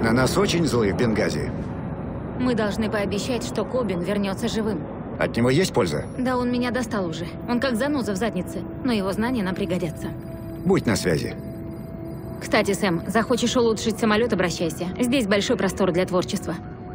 На нас очень злые в Бенгази. Мы должны пообещать, что Кобин вернется живым. От него есть польза? Да, он меня достал уже. Он как заноза в заднице, но его знания нам пригодятся. Будь на связи. Кстати, Сэм, захочешь улучшить самолет, обращайся. Здесь большой простор для творчества.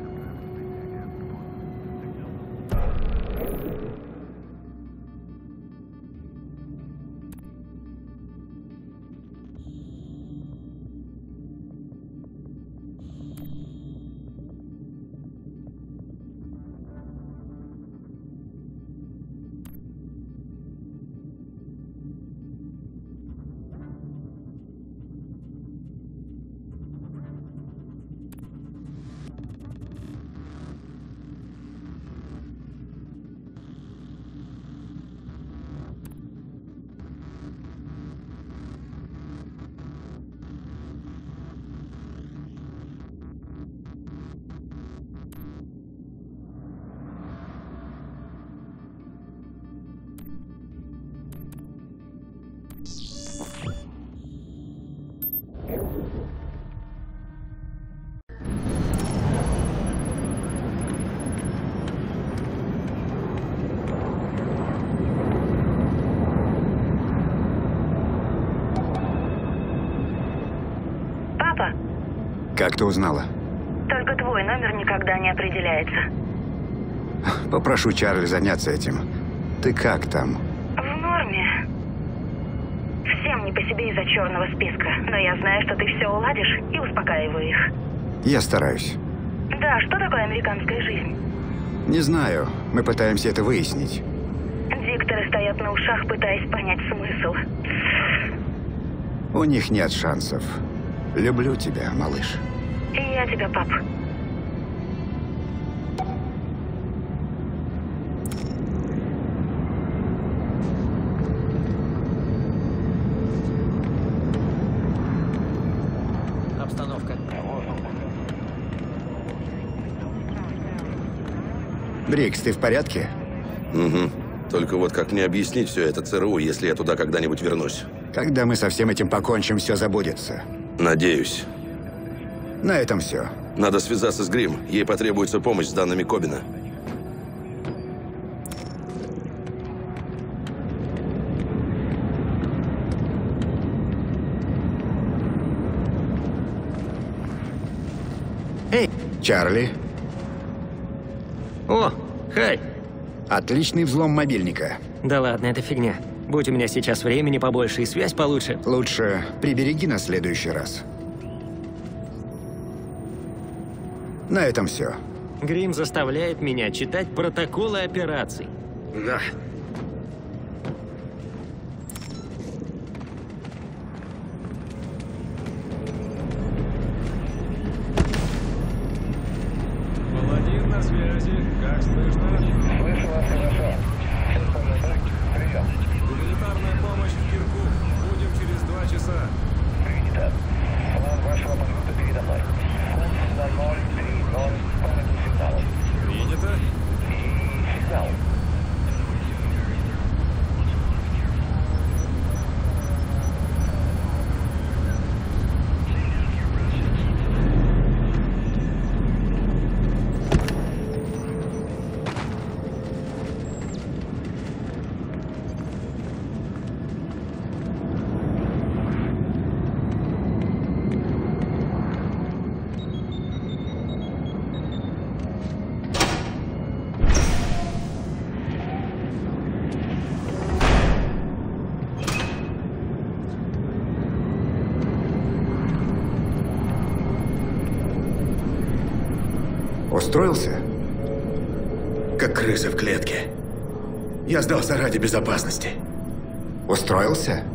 Папа, Как ты узнала? только твой номер никогда не определяется. Попрошу Чарли заняться этим. Ты как там? В норме. Всем не по себе из-за черного списка, но я знаю, что ты все уладишь и успокаиваю их. Я стараюсь. Да, что такое американская жизнь? Не знаю. Мы пытаемся это выяснить. Дикторы стоят на ушах, пытаясь понять смысл. У них нет шансов. Люблю тебя, малыш. И я тебя, пап. Обстановка. Брикс, ты в порядке? Угу. Только вот как мне объяснить все это ЦРУ, если я туда когда-нибудь вернусь? Когда мы со всем этим покончим, все забудется. Надеюсь. На этом все. Надо связаться с Грим. Ей потребуется помощь с данными Кобина. Эй, Чарли. О, хай! Отличный взлом мобильника. Да ладно, это фигня. Будь у меня сейчас времени побольше и связь получше. Лучше прибереги на следующий раз. На этом все. Грим заставляет меня читать протоколы операций. Да. Паладин на связи. Как слышно? Слышу вас хорошо. Прием. Гуманитарная помощь в Киркук. Будем через 2 часа. Принято. План вашего маршрута передо мной. Курс на 030 по сигналу. Принято. И сигнал. Устроился? Как крыса в клетке. Я сдался ради безопасности. Устроился?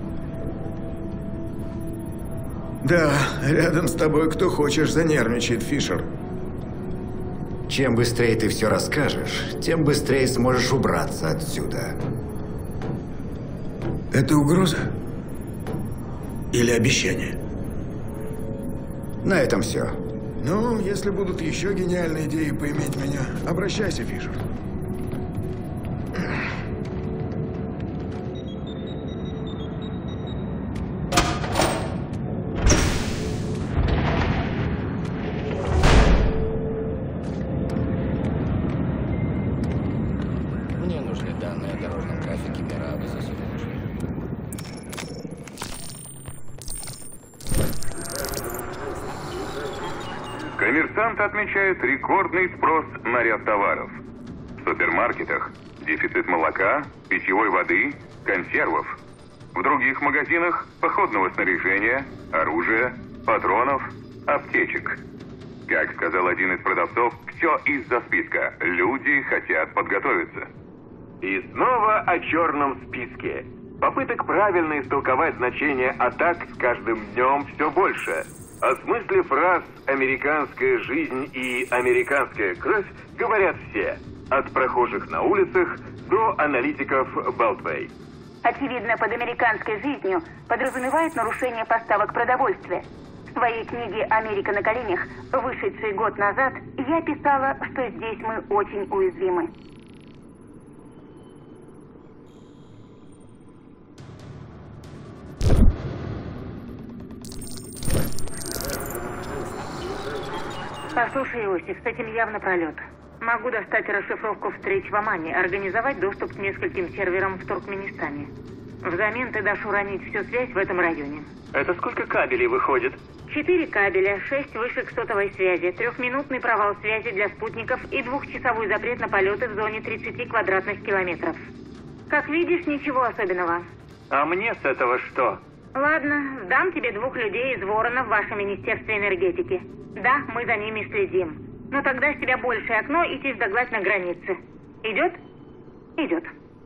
Да, рядом с тобой кто хочешь занервничает, Фишер. Чем быстрее ты все расскажешь, тем быстрее сможешь убраться отсюда. Это угроза? Или обещание? На этом все. Ну, если будут еще гениальные идеи поиметь меня, обращайся, Фишер. Коммерсанты отмечают рекордный спрос на ряд товаров. В супермаркетах дефицит молока, питьевой воды, консервов. В других магазинах походного снаряжения, оружия, патронов, аптечек. Как сказал один из продавцов, все из-за списка. Люди хотят подготовиться. И снова о черном списке. Попыток правильно истолковать значение атак с каждым днем все больше. О смысле фраз «американская жизнь» и «американская кровь» говорят все. От прохожих на улицах до аналитиков Beltway. Очевидно, под американской жизнью подразумевает нарушение поставок продовольствия. В своей книге «Америка на коленях», вышедшей год назад, я писала, что здесь мы очень уязвимы. Послушай, Иосиф, с этим явно пролет. Могу достать расшифровку встреч в Омане, организовать доступ к нескольким серверам в Туркменистане. Взамен ты дашь уронить всю связь в этом районе. Это сколько кабелей выходит? 4 кабеля, 6 вышек сотовой связи, 3-минутный провал связи для спутников и 2-часовой запрет на полеты в зоне 30 квадратных километров. Как видишь, ничего особенного. А мне с этого что? Ладно, сдам тебе 2 людей из Ворона в ваше Министерство энергетики. Да, мы за ними следим. Но тогда с тебя большее окно и тишь-да-гладь на границе. Идет? Идет.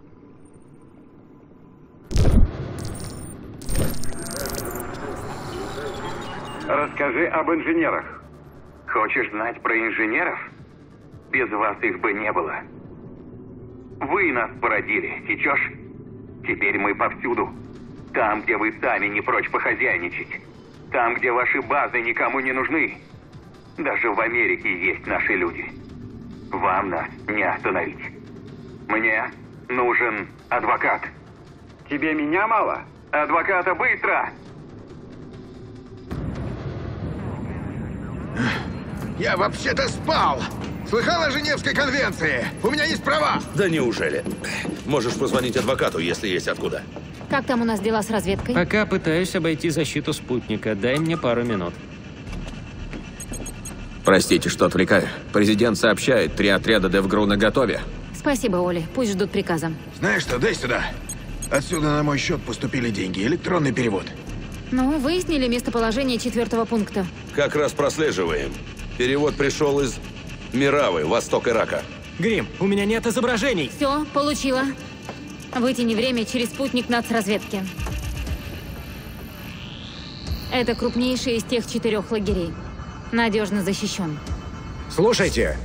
Расскажи об инженерах. Хочешь знать про инженеров? Без вас их бы не было. Вы нас породили, сечешь? Теперь мы повсюду. Там, где вы сами не прочь похозяйничать. Там, где ваши базы никому не нужны. Даже в Америке есть наши люди. Вам нас не остановить. Мне нужен адвокат. Тебе меня мало? Адвоката быстро! Я вообще-то спал! Слыхал о Женевской конвенции? У меня есть права! Да неужели? Можешь позвонить адвокату, если есть откуда. Как там у нас дела с разведкой? Пока пытаюсь обойти защиту спутника. Дай мне пару минут. Простите, что отвлекаю. Президент сообщает, 3 отряда Девгру наготове. Спасибо, Оли. Пусть ждут приказа. Знаешь что, дай сюда. Отсюда на мой счет поступили деньги. Электронный перевод. Ну, выяснили местоположение 4-го пункта. Как раз прослеживаем. Перевод пришел из Миравы, восток Ирака. Грим, у меня нет изображений. Все, получила. Вытяни время через спутник нацразведки. Это крупнейший из тех 4 лагерей. Надежно защищен. Слушайте.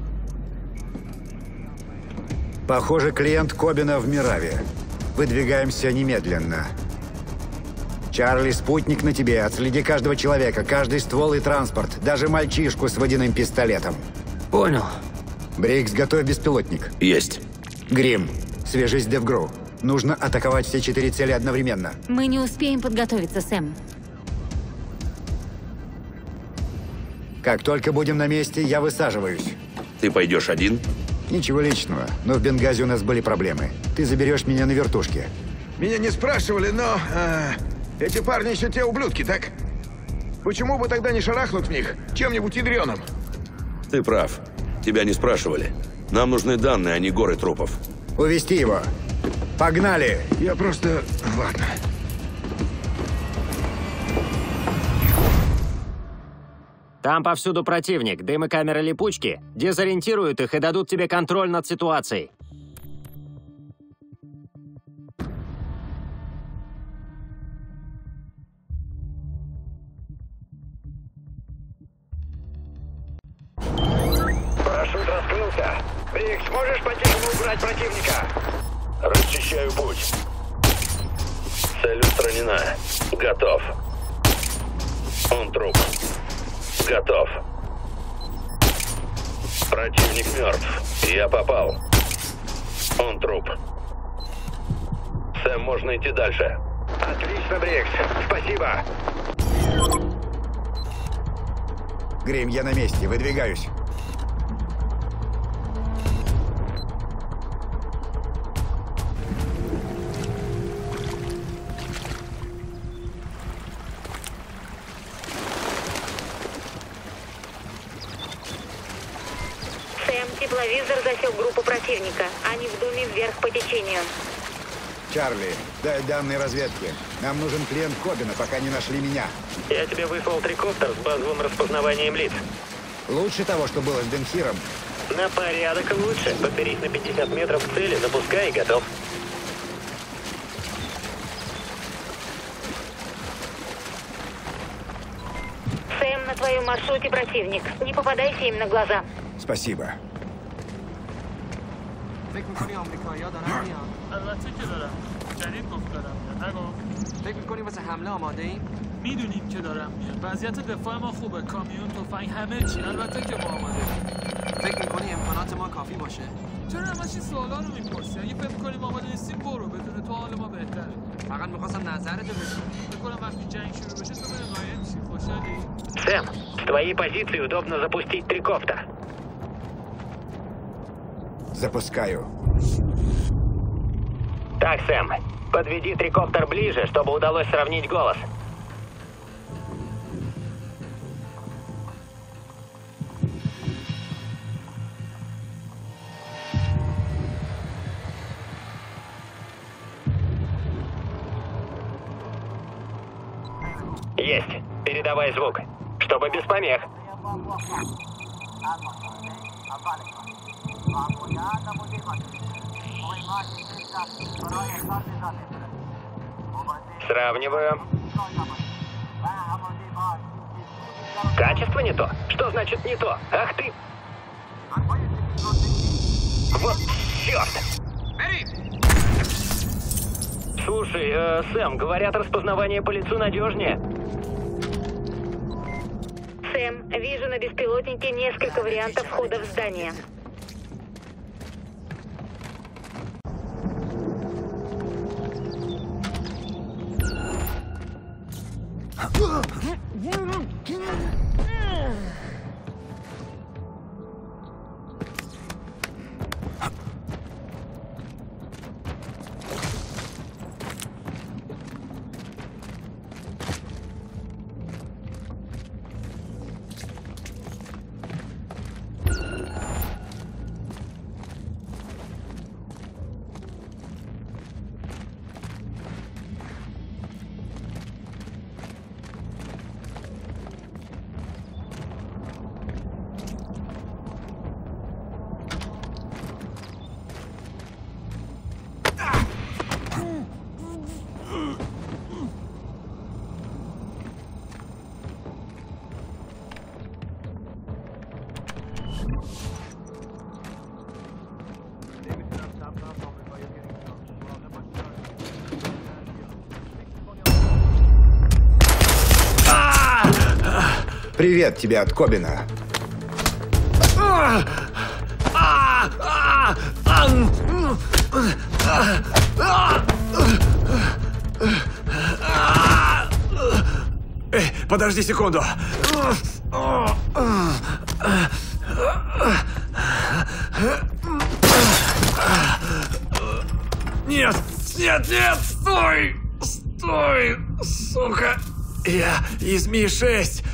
Похоже, клиент Кобина в Мираве. Выдвигаемся немедленно. Чарли, спутник на тебе. Отследи каждого человека, каждый ствол и транспорт. Даже мальчишку с водяным пистолетом. Понял. Брикс, готовь беспилотник. Есть. Грим, свяжись с Девгру. Нужно атаковать все 4 цели одновременно. Мы не успеем подготовиться, Сэм. Как только будем на месте, я высаживаюсь. Ты пойдешь один? Ничего личного, но в Бенгази у нас были проблемы. Ты заберешь меня на вертушке. Меня не спрашивали, но... эти парни еще те ублюдки, так? Почему бы тогда не шарахнуть в них чем-нибудь ядреным? Ты прав. Тебя не спрашивали. Нам нужны данные, а не горы трупов. Увести его. Погнали! Я просто... Ладно. Там повсюду противник, дым и камеры липучки. Дезориентируют их и дадут тебе контроль над ситуацией. Парашют раскрылся. Брикс, можешь по-тихому убрать противника? Расчищаю путь. Цель устранена. Готов. Он труп. Готов. Противник мертв. Я попал. Он труп. Сэм, можно идти дальше. Отлично, Брикс. Спасибо. Грим, я на месте, выдвигаюсь. Тепловизор засек группу противника. Они в доме вверх по течению. Чарли, дай данные разведки. Нам нужен клиент Кобина, пока не нашли меня. Я тебе выслал трикоптер с базовым распознаванием лиц. Лучше того, что было с Денхиром. На порядок лучше. Подберись на 50 метров к цели, запускай и готов. Сэм, на твоем маршруте противник. Не попадайся им на глаза. Спасибо. البته که دارم. جدید گفت دارم. نگو. فکر می‌کنی واسه حمله آماده ایم؟ میدونیم که دارم میاد. وضعیت دفاع ما خوبه. کامیون، تفنگ، همه چی. البته که ما آماده ایم. فکر می‌کنی امکانات ما کافی باشه؟ چرا همش این سوالا رو می‌پرسی؟ اگه فکر می‌کنی ما آماده نیستیم برو. بدون تو حال ما بهتره. فقط می‌خواستم نظرتو بدونم. فکر کنم وقتی جنگ شروع بشه تو بره قایم شی. خوشحالی؟ Сэм, с твоей позиции удобно запустить трикоптер. Запускаю. Так, Сэм, подведи трикоптер ближе, чтобы удалось сравнить голос. Есть. Передавай звук. Чтобы без помех. Сравниваю. Качество не то? Что значит не то? Ах ты! Вот черт! Слушай, Сэм, говорят, распознавание по лицу надежнее. Сэм, вижу на беспилотнике несколько вариантов входа в здание. Привет тебе от Кобина. Подожди секунду. Нет, нет, нет, стой! Стой, сука! Я из Ми-6.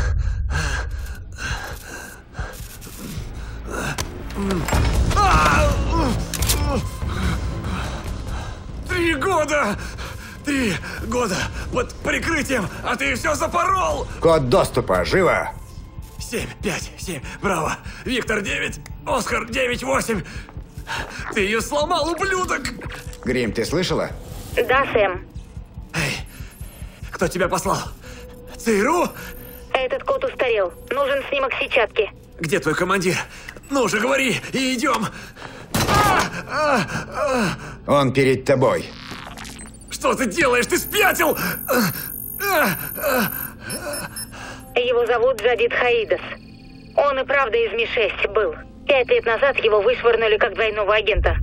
3 года! 3 года под прикрытием, а ты все запорол! Код доступа, живо! 7, 5, 7, браво! Виктор 9, Оскар 9-8. Ты ее сломал, ублюдок! Грим, ты слышала? Да, Сэм. Эй, кто тебя послал? ЦРУ? Этот код устарел. Нужен снимок сетчатки. Где твой командир? Ну же, говори, и идем! Он перед тобой. Что ты делаешь? Ты спятил! Его зовут Джадид Хаидас. Он и правда из Ми-6 был. 5 лет назад его вышвырнули как двойного агента.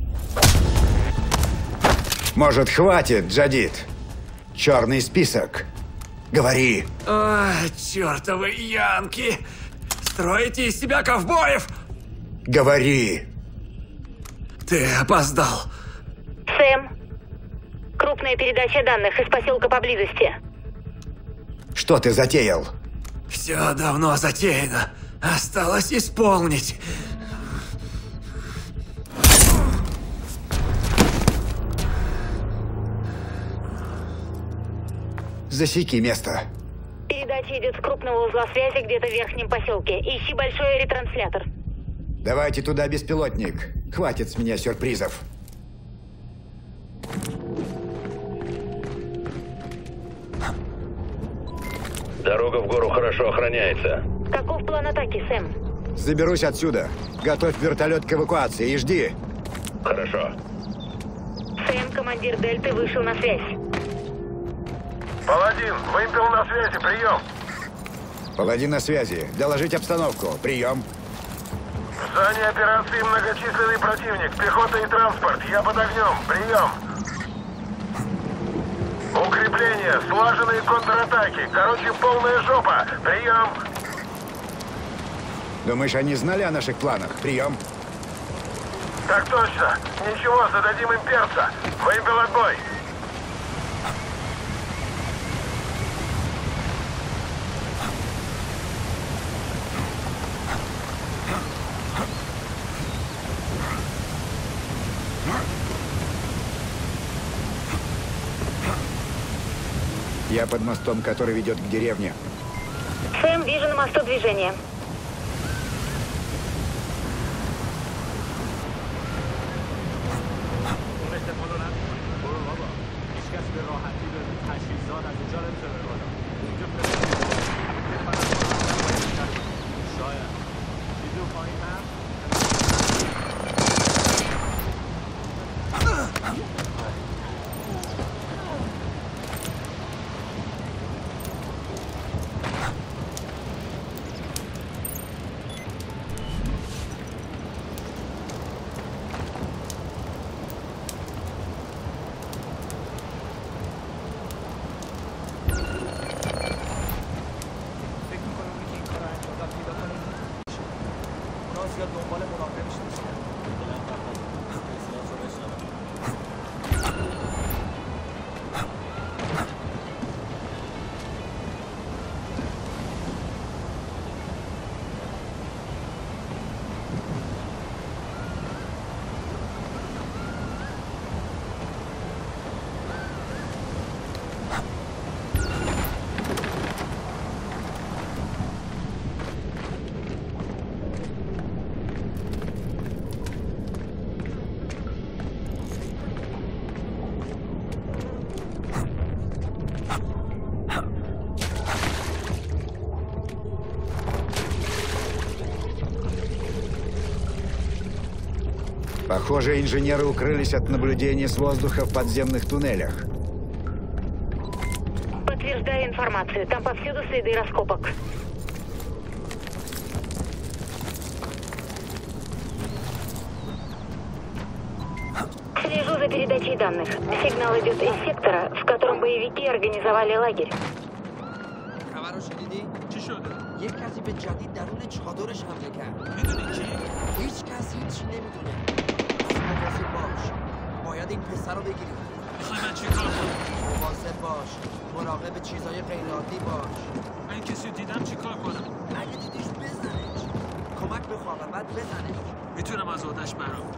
Может, хватит, Джадид? Черный список. Говори. Чертовы янки! Строите из себя ковбоев! Говори. Ты опоздал. Сэм, крупная передача данных из поселка поблизости. Что ты затеял? Все давно затеяно. Осталось исполнить. Засеки место. Передача идет с крупного узла связи где-то в верхнем поселке. Ищи большой ретранслятор. Давайте туда беспилотник. Хватит с меня сюрпризов. Дорога в гору хорошо охраняется. Каков план атаки, Сэм? Заберусь отсюда. Готовь вертолет к эвакуации и жди. Хорошо. Сэм, командир Дельты, вышел на связь. Паладин, вымпел на связи, прием. Паладин на связи. Доложить обстановку. Прием. В зоне операции многочисленный противник, пехота и транспорт. Я под огнем. Прием. Укрепления, слаженные контратаки. Короче, полная жопа. Прием. Думаешь, они знали о наших планах? Прием. Так точно. Ничего, зададим им перца. Вымпел отбой. Я под мостом, который ведет к деревне. Сэм, вижу на мосту движение. Похоже, инженеры укрылись от наблюдения с воздуха в подземных туннелях. Подтверждаю информацию. Там повсюду следы раскопок. Слежу за передачей данных. Сигнал идет из сектора, в котором боевики организовали лагерь. خبرو شنیدی؟ چی شده؟ یک کسی به جدید درون چادرش حمله کرد. میدونی کی؟ هیچ کس هیچ نمیدونه. پس مواظب باش. باید این پسر رو بگیری. میخوای من چی کار کنم؟ مواظب باش. مراقب چیزای غیرعادی باش. من کسی دیدم چی کار کنم؟ اگه دیدیش بزنش. کمک بخواه و بعد بزنش. میتونم از عهده‌اش برام.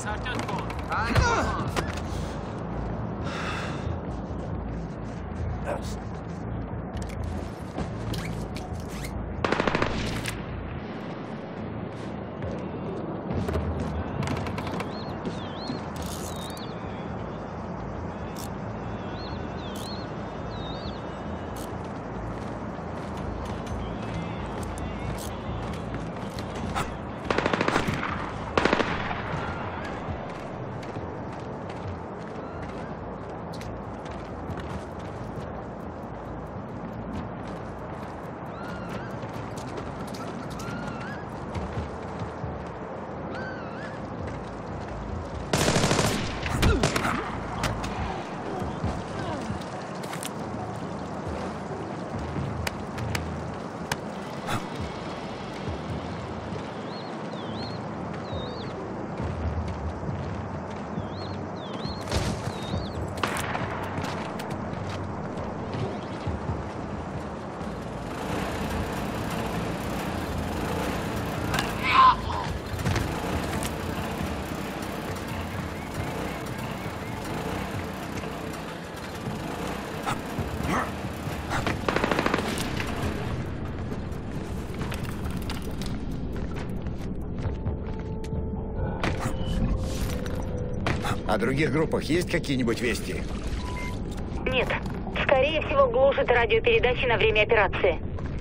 پس حرکت کن. О других группах есть какие-нибудь вести? Нет. Скорее всего, глушат радиопередачи на время операции.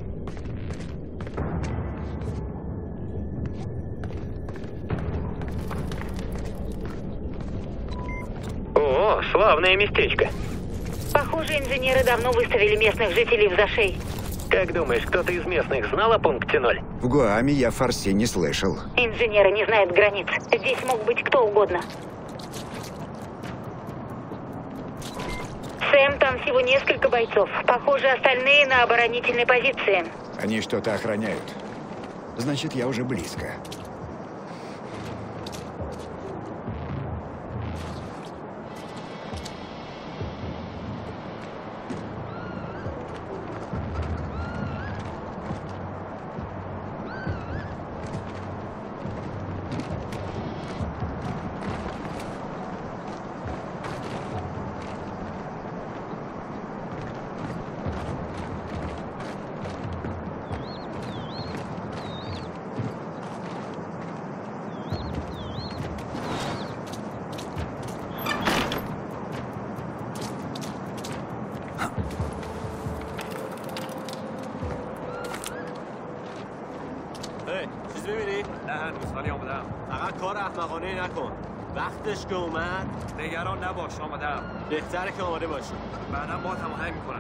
О, славное местечко. Похоже, инженеры давно выставили местных жителей в зашей. Как думаешь, кто-то из местных знал о пункте 0? В Гуаме я фарси не слышал. Инженеры не знают границ. Здесь мог быть кто угодно. Сэм, там всего несколько бойцов. Похоже, остальные на оборонительной позиции. Они что-то охраняют. Значит, я уже близко. چیز می‌بینی؟ نه هنوز ولی آمدم. فقط کار احمقانه نکن. وقتش که اومد نگران نباش آمدم. بهتره که آماده باشی. بعدم با هماهنگ می‌کنم.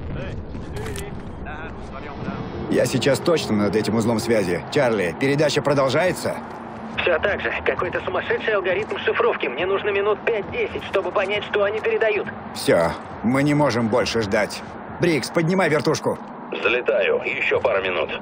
Я сейчас точно над этим узлом связи. Чарли, передача продолжается? Все так же. Какой-то сумасшедший алгоритм шифровки. Мне нужно минут 5-10, чтобы понять, что они передают. Все, мы не можем больше ждать. Брикс, поднимай вертушку. Залетаю. Еще пара минут.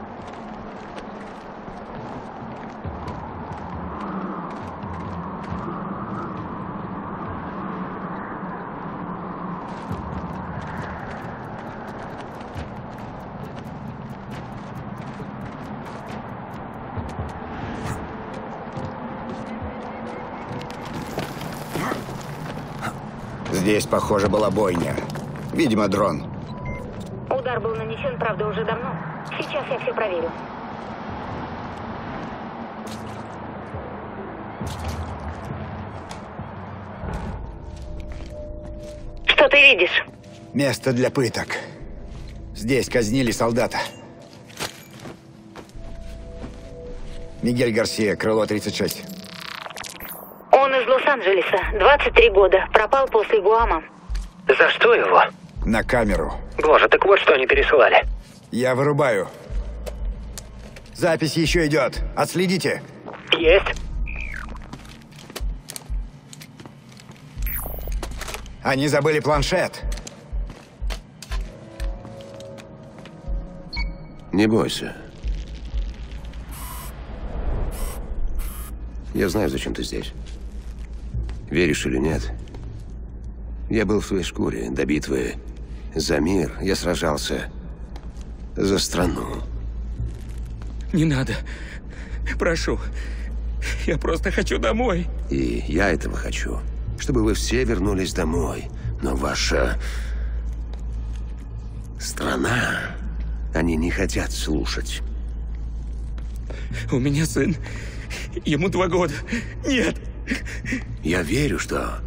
Здесь, похоже, была бойня. Видимо, дрон. Удар был нанесен, правда, уже давно. Сейчас я все проверю. Что ты видишь? Место для пыток. Здесь казнили солдата. Мигель Гарсия, крыло 36. Он из Лос-Анджелеса, 23 года, пропал после Гуама. За что его? На камеру. Боже, так вот что они пересылали. Я вырубаю. Запись еще идет. Отследите. Есть. Они забыли планшет. Не бойся. Я знаю, зачем ты здесь. Веришь или нет? Я был в твоей шкуре. До битвы за мир я сражался за страну. Не надо. Прошу. Я просто хочу домой. И я этого хочу. Чтобы вы все вернулись домой. Но ваша страна, они не хотят слушать. У меня сын. Ему 2 года. Нет. Я верю, что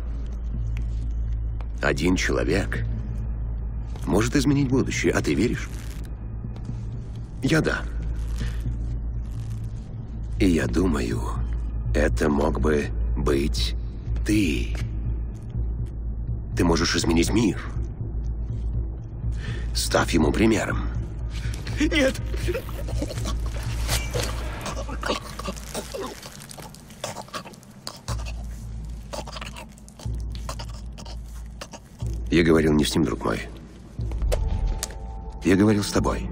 один человек может изменить будущее. А ты веришь? Я да. И я думаю, это мог бы быть ты. Ты можешь изменить мир. Став ему примером. Нет. Я говорил не с ним, друг мой. Я говорил с тобой.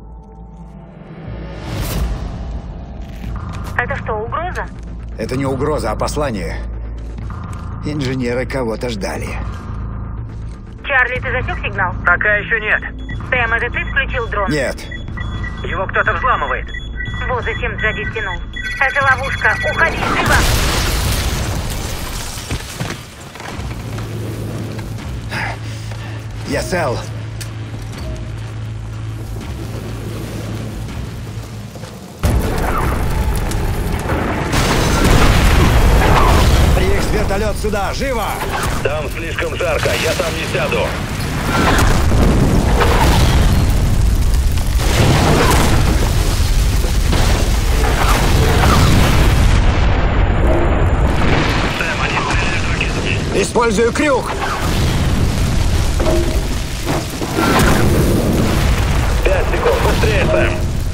Это что, угроза? Это не угроза, а послание. Инженеры кого-то ждали. Чарли, ты засек сигнал? Пока еще нет. Сэм, это ты включил дрон? Нет. Его кто-то взламывает. Вот зачем Джади тянул. Это ловушка. Уходи, живо! Я цел. Брикс, вертолет сюда, живо! Там слишком жарко, я там не сяду. Сэм, они стреляют ракетами. Использую крюк! 5 секунд, быстрее, Сэм.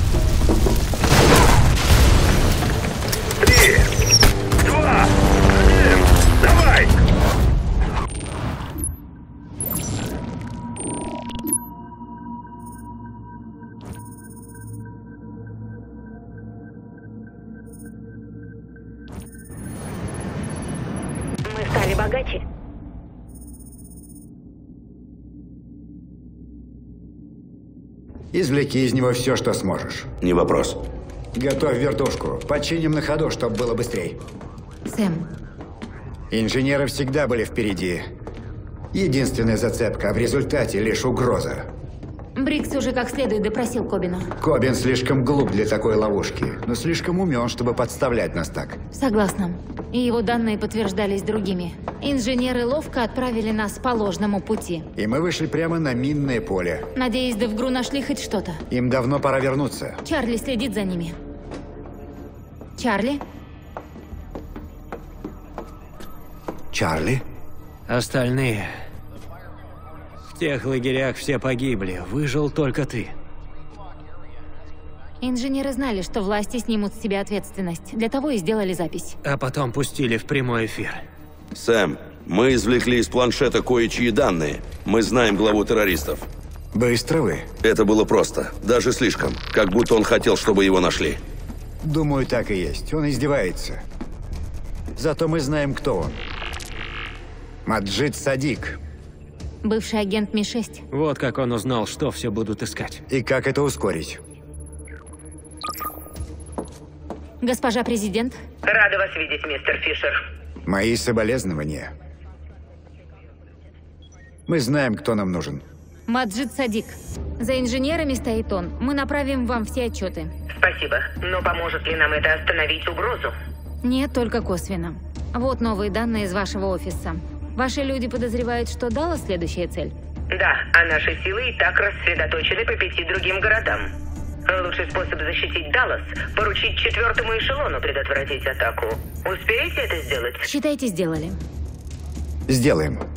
3, 2, 1, давай! Мы стали богаче. Извлеки из него все, что сможешь. Не вопрос. Готовь вертушку. Починим на ходу, чтобы было быстрей. Сэм. Инженеры всегда были впереди. Единственная зацепка, а в результате лишь угроза. Брикс уже как следует допросил Кобина. Кобин слишком глуп для такой ловушки, но слишком умен, чтобы подставлять нас так. Согласна. И его данные подтверждались другими. Инженеры ловко отправили нас по ложному пути. И мы вышли прямо на минное поле. Надеюсь, да в ГРУ нашли хоть что-то. Им давно пора вернуться. Чарли следит за ними. Чарли? Чарли? Остальные тех лагерях все погибли, выжил только ты. Инженеры знали, что власти снимут с себя ответственность. Для того и сделали запись. А потом пустили в прямой эфир. Сэм, мы извлекли из планшета кое-чьи данные. Мы знаем главу террористов. Быстро вы. Это было просто. Даже слишком. Как будто он хотел, чтобы его нашли. Думаю, так и есть. Он издевается. Зато мы знаем, кто он. Маджид Садик. Бывший агент Ми-6. Вот как он узнал, что все будут искать. И как это ускорить? Госпожа президент. Рада вас видеть, мистер Фишер. Мои соболезнования. Мы знаем, кто нам нужен. Маджид Садик. За инженерами стоит он. Мы направим вам все отчеты. Спасибо. Но поможет ли нам это остановить угрозу? Нет, только косвенно. Вот новые данные из вашего офиса. Ваши люди подозревают, что Даллас следующая цель? Да, а наши силы и так рассредоточены по 5 другим городам. Лучший способ защитить Даллас – поручить 4-му эшелону предотвратить атаку. Успеете это сделать? Считайте, сделали. Сделаем.